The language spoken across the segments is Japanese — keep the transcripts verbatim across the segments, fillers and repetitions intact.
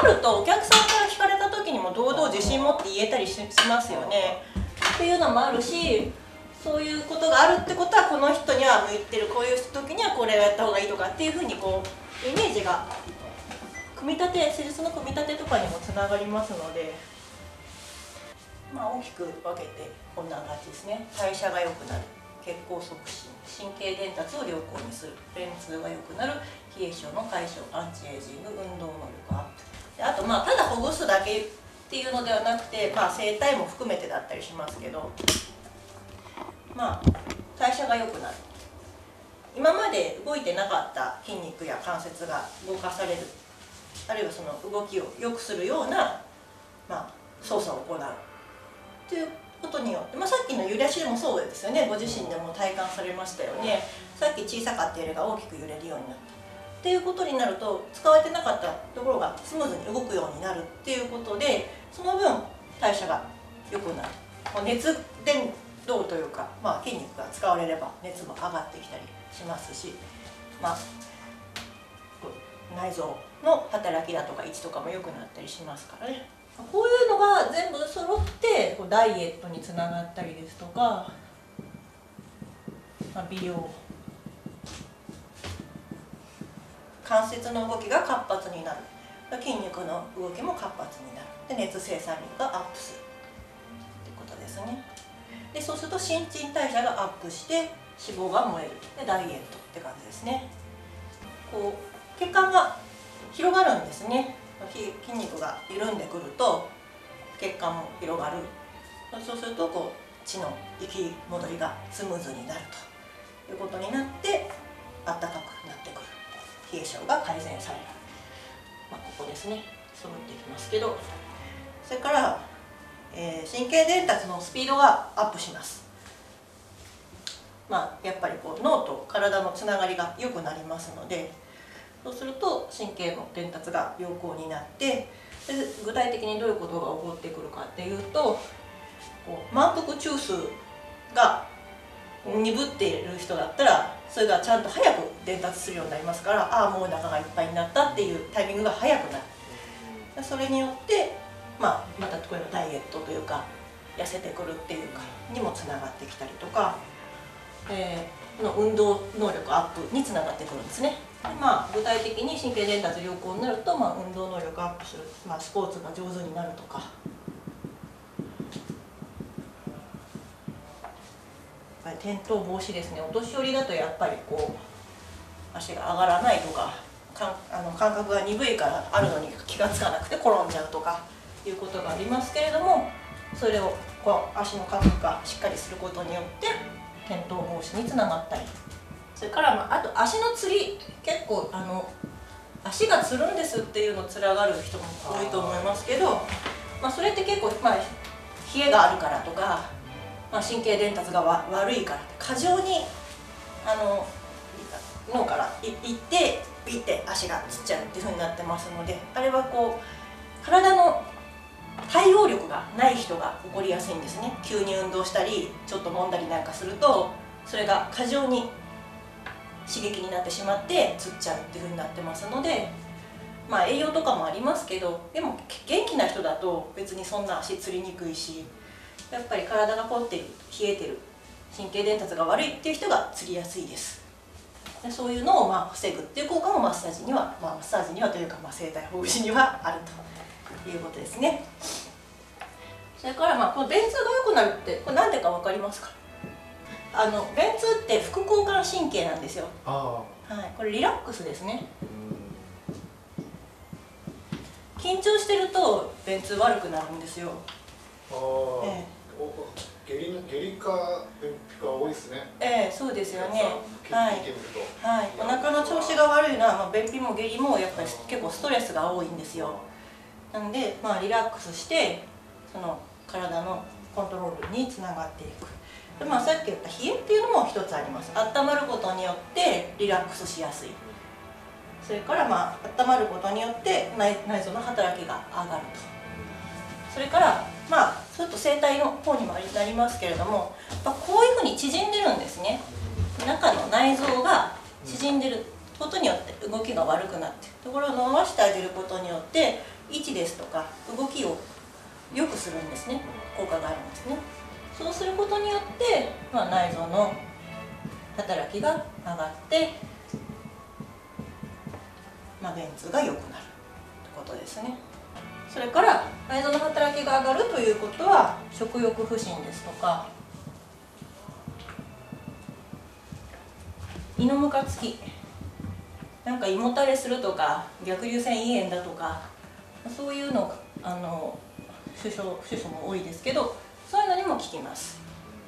るとお客さんから聞かれた時にも堂々自信持って言えたりしますよね。っていうのもあるし、そういうことがあるってことはこの人には向いてる、こういう時にはこれをやった方がいいとかっていうふうにこうイメージが組み立て、施術の組み立てとかにもつながりますので、まあ大きく分けてこんな感じですね。代謝が良くなる、血行促進、神経伝達を良好にする、便通が良くなる、冷え性の解消、アンチエイジング、運動能力アップで、あとまあただほぐすだけっていうのではなくて、まあ、整体も含めてだったりしますけど、まあ代謝が良くなる、今まで動いてなかった筋肉や関節が動かされる、あるいはその動きを良くするような、まあ、操作を行うということによって、まあ、さっきの揺らしでもそうですよね。ご自身でも体感されましたよね。さっき小さかった揺れが大きく揺れるようになったっていうことになると、使われてなかったところがスムーズに動くようになるっていうことで、その分代謝が良くなる。熱伝導というか、まあ、筋肉が使われれば熱も上がってきたりしますし、まあ、内臓の働きだとか位置とかも良くなったりしますからね。こういうのが全部揃ってこうダイエットにつながったりですとか、まあ、美容、関節の動きが活発になる、筋肉の動きも活発になる、で熱生産力がアップするってことですね。でそうすると新陳代謝がアップして脂肪が燃える、でダイエットって感じですね。こう血管が広がるんですね。筋肉が緩んでくると血管も広がる。そうするとこう血の行き戻りがスムーズになるということになって、あったかくなってくる、冷え性が改善される、まあ、ここですね、揃っていきますけど、それから、えー、神経伝達のスピードがアップします。まあ、やっぱりこう脳と体のつながりが良くなりますので、そうすると神経の伝達が良好になって、で具体的にどういうことが起こってくるかっていうと、こう満腹中枢が鈍っている人だったらそれがちゃんと早く伝達するようになりますから、ああもうお腹がいっぱいになったっていうタイミングが早くなる。それによって、まあ、またこれがダイエットというか痩せてくるっていうかにもつながってきたりとか、えー、の運動能力アップにつながってくるんですね。まあ、具体的に神経伝達良好になると、まあ、運動能力アップする、まあ、スポーツが上手になるとか、転倒防止ですね。お年寄りだとやっぱりこう足が上がらないとか、かんあの感覚が鈍いからあるのに気がつかなくて転んじゃうとかいうことがありますけれども、それをこう足の感覚がしっかりすることによって転倒防止につながったり、それから、まあ、あと足のつり、結構あの足がつるんですっていうのつらがる人も多いと思いますけど、まあ、それって結構、まあ、冷えがあるからとか、まあ、神経伝達がわ悪いから過剰にあの脳からいいってピッて足がつっちゃうっていうふうになってますので、あれはこう体の対応力がない人が起こりやすいんですね。急に運動したりちょっと揉んだりなんかすると、それが過剰に刺激になってしまってつっちゃうっていうふうになってますので、まあ栄養とかもありますけど、でも元気な人だと別にそんな足つりにくいし、やっぱり体が凝っている、冷えてる、神経伝達が悪いっていう人がつりやすいです。でそういうのをまあ防ぐっていう効果もマッサージには、まあ、マッサージにはというか、まあ、整体ほぐしにはあるということですね。それからまあこの便通が良くなるって、これ何でか分かりますか？あの便通って副交感神経なんですよ。はい、これリラックスですね。緊張してると便通悪くなるんですよ。ああ、ええ下痢の下痢か便秘が多いですね。 ええ、そうですよね。はい、はい、お腹の調子が悪いのは、まあ、便秘も下痢もやっぱり結構ストレスが多いんですよ。なので、まあ、リラックスしてその体のコントロールにつながっていく。で、まあ、さっき言った冷えっていうのも一つあります。温まることによってリラックスしやすい。それからまあ温まることによって内内臓の働きが上がると。それからまあちょっと整体の方にもなりますけれども、まあ、こういうふうに縮んでるんですね。中の内臓が縮んでることによって動きが悪くなって、ところを伸ばしてあげることによって位置ですとか動きを良くするんですね。効果があるんですね。そうすることによって、まあ、内臓の働きが上がって、まあ、便通が良くなるということですね。それから内臓の働きが上がるということは食欲不振ですとか胃のムカつき、なんか胃もたれするとか逆流性胃炎だとか、そういうのがあの主訴主訴も多いですけど、そういうのにも効きます。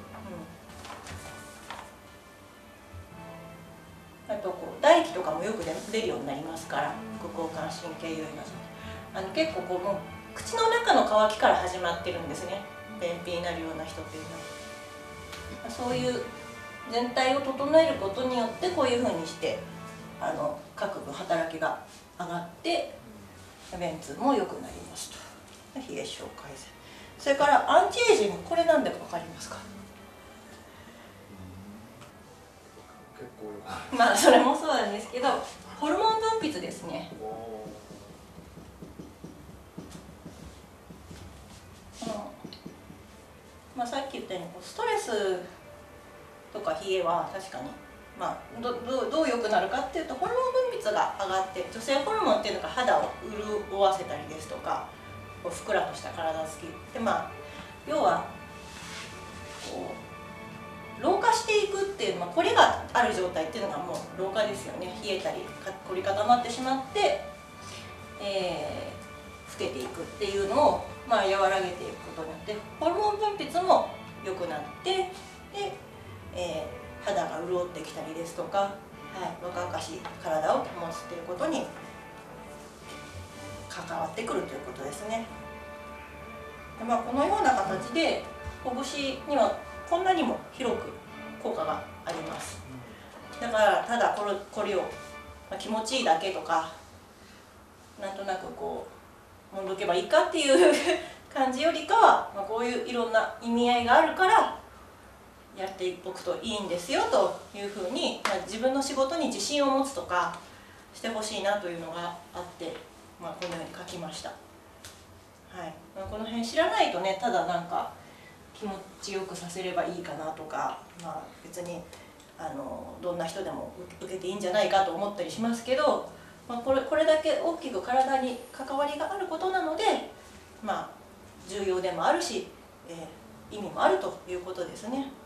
うん、あとこう唾液とかもよく出るようになりますから、副交感神経優位があの結構こうもう口の中の渇きから始まってるんですね。便秘になるような人っていうのは、そういう全体を整えることによってこういうふうにしてあの各部働きが上がって便通も良くなりますと。冷え性改善、それからアンチエイジング、これなんでか分かりますか？ 結構まあそれもそうなんですけど、ホルモン分泌ですね。うん、まあ、さっき言ったようにストレスとか冷えは確かに、まあ、どどどう良くなるかっていうと、ホルモン分泌が上がって、女性ホルモンっていうのが肌を潤わせたりですとか、こうふっくらとした体つきで、まあ要はこう老化していくっていう、まあ、これがある状態っていうのがもう老化ですよね。冷えたり凝り固まってしまって、えー、老けていくっていうのを、まあ、和らげていくことによってホルモン分泌も良くなって、で、えー、肌が潤ってきたりですとか、はい、若々しい体を保つということに関わってくるということですね。で、まあ、このような形でほぐしにはこんなにも広く効果があります。だからただこれ、これを、まあ、気持ちいいだけとかなんとなくこうもんどけばいいかっていう感じよりかは、まあ、こういういろんな意味合いがあるからやっておくといいんですよというふうに、まあ、自分の仕事に自信を持つとかしてほしいなというのがあって、まあ、このように書きました。はい、まあ、この辺知らないとね、ただなんか気持ちよくさせればいいかなとか、まあ、別にあのどんな人でも受けていいんじゃないかと思ったりしますけど、まあ、これ、これだけ大きく体に関わりがあることなので、まあ、重要でもあるし、えー、意味もあるということですね。